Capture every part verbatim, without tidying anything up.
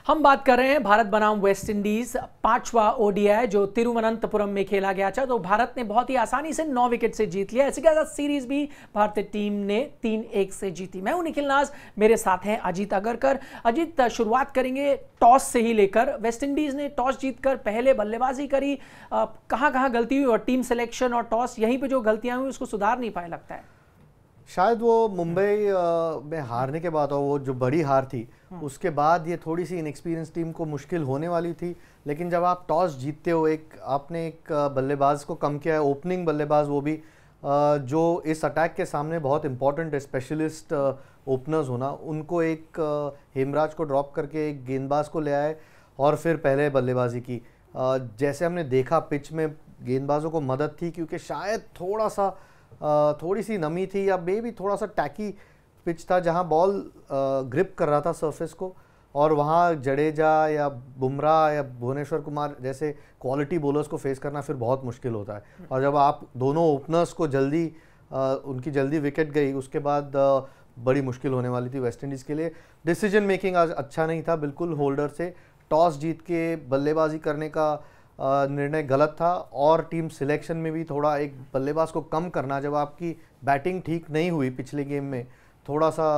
हम बात कर रहे हैं भारत बनाम वेस्ट इंडीज पांचवा ओडीआई जो तिरुवनंतपुरम में खेला गया था। तो भारत ने बहुत ही आसानी से नौ विकेट से जीत लिया। इसी के साथ सीरीज भी भारतीय टीम ने तीन एक से जीती। मैं हूं निखिल नाज, मेरे साथ हैं अजीत अगरकर। अजीत, शुरुआत करेंगे टॉस से ही लेकर। वेस्ट इंडीज ने टॉस जीतकर पहले बल्लेबाजी करी, कहां कहां गलती हुई और टीम सिलेक्शन और टॉस यहीं पे जो गलतियां हुई उसको सुधार नहीं पाए लगता है। शायद वो मुंबई में हारने के बाद, और वो जो बड़ी हार थी उसके बाद ये थोड़ी सी इनएक्सपीरियंस टीम को मुश्किल होने वाली थी। लेकिन जब आप टॉस जीतते हो, एक आपने एक बल्लेबाज को कम किया है, ओपनिंग बल्लेबाज, वो भी जो इस अटैक के सामने बहुत इंपॉर्टेंट है, स्पेशलिस्ट ओपनर्स होना, उनको एक हेमराज को ड्रॉप करके एक गेंदबाज को ले आए और फिर पहले बल्लेबाजी की। जैसे हमने देखा पिच में गेंदबाजों को मदद थी, क्योंकि शायद थोड़ा सा थोड़ी सी नमी थी या मे भी थोड़ा सा टैकी पिच था, जहां बॉल ग्रिप कर रहा था सरफेस को, और वहां जडेजा या बुमराह या भुवनेश्वर कुमार जैसे क्वालिटी बॉलर्स को फेस करना फिर बहुत मुश्किल होता है। और जब आप दोनों ओपनर्स को जल्दी आ, उनकी जल्दी विकेट गई, उसके बाद आ, बड़ी मुश्किल होने वाली थी वेस्ट इंडीज़ के लिए। डिसीजन मेकिंग आज अच्छा नहीं था बिल्कुल होल्डर से। टॉस जीत के बल्लेबाजी करने का निर्णय गलत था, और टीम सिलेक्शन में भी थोड़ा एक बल्लेबाज को कम करना, जब आपकी बैटिंग ठीक नहीं हुई पिछले गेम में, थोड़ा सा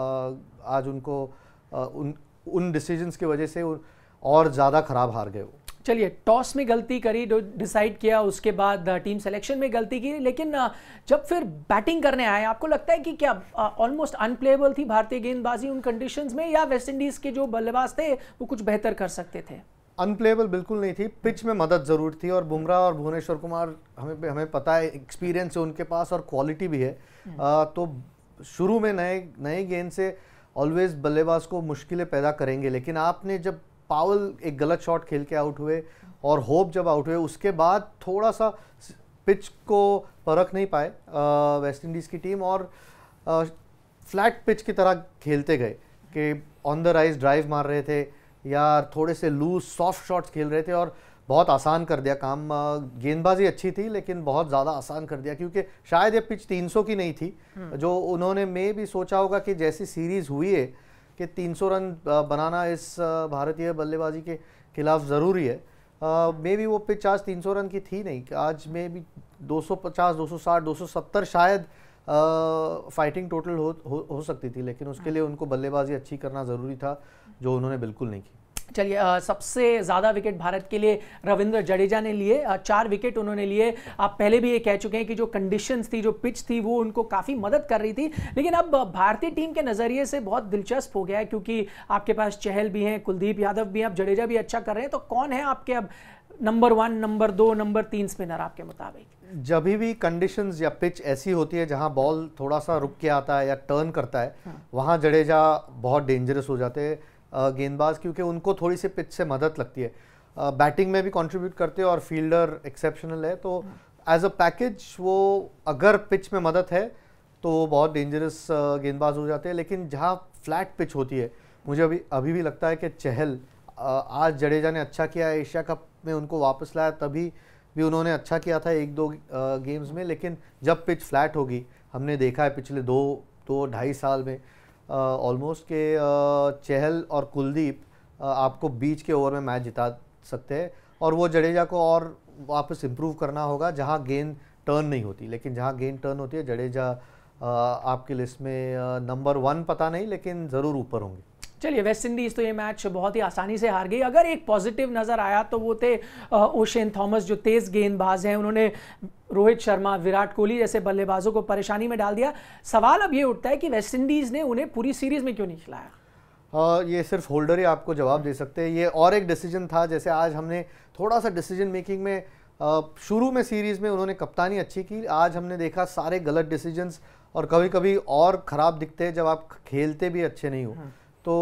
आज उनको उन उन डिसीजंस की वजह से और ज़्यादा खराब हार गए वो। चलिए, टॉस में गलती करी, डिसाइड किया, उसके बाद टीम सिलेक्शन में गलती की, लेकिन जब फिर बैटिंग करने आए, आपको लगता है कि क्या ऑलमोस्ट अनप्लेएबल थी भारतीय गेंदबाजी उन कंडीशंस में, या वेस्ट इंडीज़ के जो बल्लेबाज थे वो कुछ बेहतर कर सकते थे? अनप्लेएबल बिल्कुल नहीं थी, पिच में मदद ज़रूर थी, और बुमराह और भुवनेश्वर कुमार हमें हमें पता है, एक्सपीरियंस है उनके पास और क्वालिटी भी है। आ, तो शुरू में नए नए गेंद से ऑलवेज बल्लेबाज को मुश्किलें पैदा करेंगे, लेकिन आपने जब पावल एक गलत शॉट खेल के आउट हुए और होप जब आउट हुए, उसके बाद थोड़ा सा पिच को परख नहीं पाए वेस्ट इंडीज़ की टीम, और आ, फ्लैट पिच की तरह खेलते गए कि ऑन द राइज ड्राइव मार रहे थे या थोड़े से लूज सॉफ्ट शॉट्स खेल रहे थे, और बहुत आसान कर दिया काम। गेंदबाजी अच्छी थी लेकिन बहुत ज़्यादा आसान कर दिया, क्योंकि शायद ये पिच तीन सौ की नहीं थी, जो उन्होंने मे भी सोचा होगा कि जैसी सीरीज़ हुई है कि तीन सौ रन बनाना इस भारतीय बल्लेबाजी के खिलाफ ज़रूरी है। मे भी वो पिच आज तीन सौ रन की थी नहीं, आज मे भी दो सौ पचास, दो सौ साठ, दो सौ सत्तर शायद फाइटिंग टोटल हो, हो हो सकती थी, लेकिन उसके लिए उनको बल्लेबाजी अच्छी करना ज़रूरी था, जो उन्होंने बिल्कुल नहीं की। चलिए, सबसे ज़्यादा विकेट भारत के लिए रविंद्र जडेजा ने लिए, चार विकेट उन्होंने लिए। आप पहले भी ये कह चुके हैं कि जो कंडीशंस थी, जो पिच थी, वो उनको काफ़ी मदद कर रही थी। लेकिन अब भारतीय टीम के नज़रिए से बहुत दिलचस्प हो गया है, क्योंकि आपके पास चहल भी हैं, कुलदीप यादव भी हैं, अब जडेजा भी अच्छा कर रहे हैं। तो कौन है आपके अब नंबर वन, नंबर दो, नंबर तीन स्पिनर आपके मुताबिक? जब भी कंडीशंस या पिच ऐसी होती है जहां बॉल थोड़ा सा रुक के आता है या टर्न करता है, वहां जडेजा बहुत डेंजरस हो जाते हैं गेंदबाज, क्योंकि उनको थोड़ी सी पिच से मदद लगती है। बैटिंग में भी कंट्रीब्यूट करते हैं और फील्डर एक्सेप्शनल है, तो एज अ पैकेज वो अगर पिच में मदद है तो वो बहुत डेंजरस गेंदबाज हो जाते हैं। लेकिन जहां फ्लैट पिच होती है, मुझे अभी अभी भी लगता है कि चहल, आज जडेजा ने अच्छा किया, एशिया कप में उनको वापस लाया, तभी भी उन्होंने अच्छा किया था एक दो गेम्स में। लेकिन जब पिच फ्लैट होगी, हमने देखा है पिछले दो दो ढाई साल में ऑलमोस्ट uh, के uh, चहल और कुलदीप uh, आपको बीच के ओवर में मैच जिता सकते हैं, और वो जडेजा को और वापस इम्प्रूव करना होगा जहां गेंद टर्न नहीं होती। लेकिन जहां गेंद टर्न होती है, जडेजा uh, आपकी लिस्ट में नंबर uh, वन पता नहीं, लेकिन ज़रूर ऊपर होंगे। चलिए, वेस्ट इंडीज़ तो ये मैच बहुत ही आसानी से हार गई। अगर एक पॉजिटिव नज़र आया तो वो थे ओशेन थॉमस, जो तेज़ गेंदबाज हैं। उन्होंने रोहित शर्मा, विराट कोहली जैसे बल्लेबाजों को परेशानी में डाल दिया। सवाल अब ये उठता है कि वेस्ट इंडीज़ ने उन्हें पूरी सीरीज़ में क्यों नहीं खिलाया? uh, ये सिर्फ होल्डर ही आपको जवाब दे सकते हैं। ये और एक डिसीजन था, जैसे आज हमने थोड़ा सा डिसीजन मेकिंग में uh, शुरू में सीरीज़ में उन्होंने कप्तानी अच्छी की, आज हमने देखा सारे गलत डिसीजंस, और कभी कभी और ख़राब दिखते हैं जब आप खेलते भी अच्छे नहीं हो। तो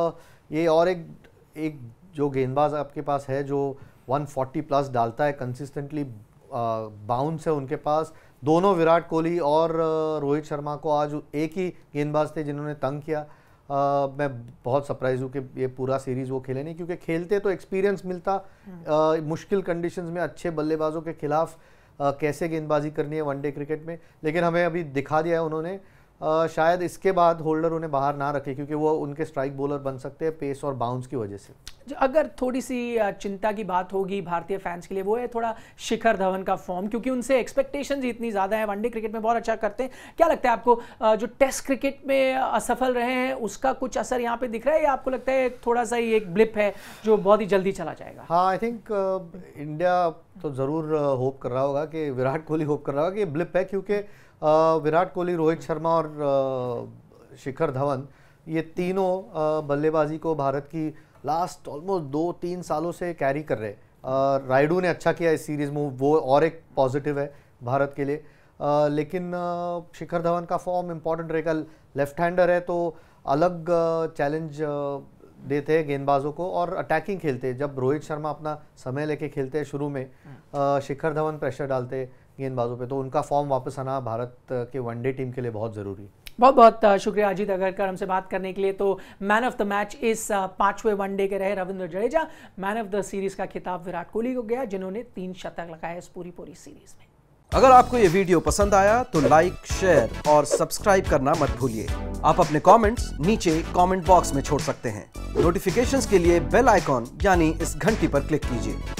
ये और एक एक जो गेंदबाज आपके पास है जो एक सौ चालीस प्लस डालता है कंसिस्टेंटली, बाउंस है उनके पास। दोनों विराट कोहली और रोहित शर्मा को आज एक ही गेंदबाज थे जिन्होंने तंग किया। आ, मैं बहुत सरप्राइज हूँ कि ये पूरा सीरीज़ वो खेले नहीं, क्योंकि खेलते तो एक्सपीरियंस मिलता, आ, मुश्किल कंडीशंस में अच्छे बल्लेबाजों के खिलाफ आ, कैसे गेंदबाजी करनी है वनडे क्रिकेट में। लेकिन हमें अभी दिखा दिया है उन्होंने, आ, शायद इसके बाद होल्डर उन्हें बाहर ना रखे, क्योंकि वो उनके स्ट्राइक बॉलर बन सकते हैं पेस और बाउंस की वजह से। जो अगर थोड़ी सी चिंता की बात होगी भारतीय फैंस के लिए, वो है थोड़ा शिखर धवन का फॉर्म, क्योंकि उनसे एक्सपेक्टेशंस इतनी ज़्यादा है, वनडे क्रिकेट में बहुत अच्छा करते हैं। क्या लगता है आपको, जो टेस्ट क्रिकेट में असफल रहे हैं उसका कुछ असर यहाँ पे दिख रहा है, या आपको लगता है थोड़ा सा ही एक ब्लिप है जो बहुत ही जल्दी चला जाएगा? हाँ, आई थिंक इंडिया तो ज़रूर होप कर रहा होगा कि विराट कोहली होप कर रहा होगा कि ब्लिप है, क्योंकि विराट कोहली, रोहित शर्मा और शिखर धवन, ये तीनों बल्लेबाजी को भारत की लास्ट ऑलमोस्ट दो तीन सालों से कैरी कर रहे हैं। रायडू ने अच्छा किया इस सीरीज़ में, वो और एक पॉजिटिव है भारत के लिए। आ, लेकिन आ, शिखर धवन का फॉर्म इंपॉर्टेंट रहेगा। लेफ्ट हैंडर है तो अलग चैलेंज देते हैं गेंदबाजों को और अटैकिंग खेलते हैं। जब रोहित शर्मा अपना समय लेके खेलते हैं शुरू में, आ, शिखर धवन प्रेशर डालते हैं गेंदबाजों पे, तो उनका फॉर्म वापस आना भारत के वनडे टीम के लिए बहुत ज़रूरी है। बहुत बहुत शुक्रिया अजीत अगरकर हमसे बात करने के लिए। तो मैन ऑफ द मैच इस पांचवें वनडे के रहे Ravindra Jadeja. Man of the series का खिताब विराट कोहली को गया, जिन्होंने तीन शतक लगाए इस पूरी पूरी सीरीज में। अगर आपको ये वीडियो पसंद आया तो लाइक, शेयर और सब्सक्राइब करना मत भूलिए। आप अपने कमेंट्स नीचे कमेंट बॉक्स में छोड़ सकते हैं। नोटिफिकेशंस के लिए बेल आइकॉन यानी इस घंटी पर क्लिक कीजिए।